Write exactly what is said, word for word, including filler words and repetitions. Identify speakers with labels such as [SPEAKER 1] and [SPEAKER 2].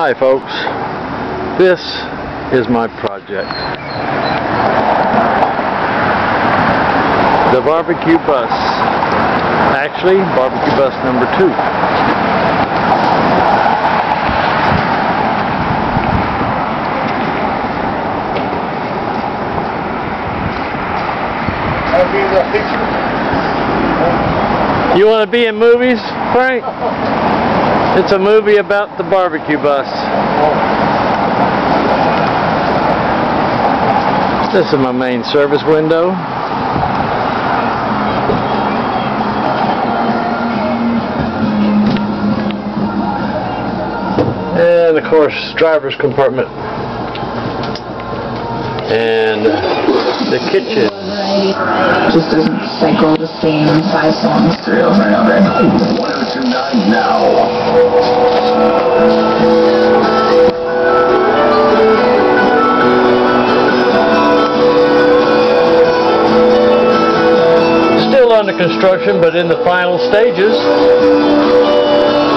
[SPEAKER 1] Hi folks, this is my project. The barbecue bus. Actually, barbecue bus number two. You want to be in movies, Frank? It's a movie about the barbecue bus. This is my main service window. And of course, driver's compartment. And the kitchen.
[SPEAKER 2] Just doesn't cycle the same five songs through over and over.
[SPEAKER 3] one oh two nine now.
[SPEAKER 1] Still under construction, but in the final stages.